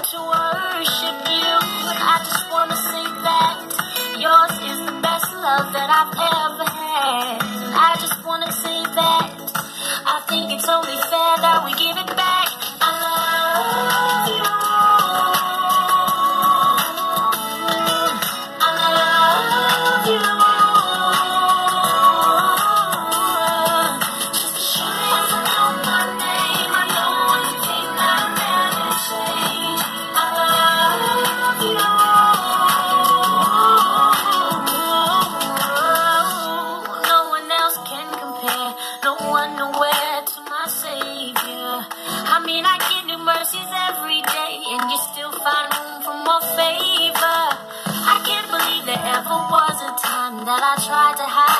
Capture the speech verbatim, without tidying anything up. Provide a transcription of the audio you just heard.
to worship you. I just wanna say that yours is the best love that I've ever had. I just wanna say that I think it's only fair that we give it back. I love you. I love you. Just as sure as I know my name, I know one thing I'll never change. I love you. No one else can compare. No one nowhere to my Savior. I mean, I get new mercies every day, and you still find room for more favor. I can't believe there ever was a time that I tried to hide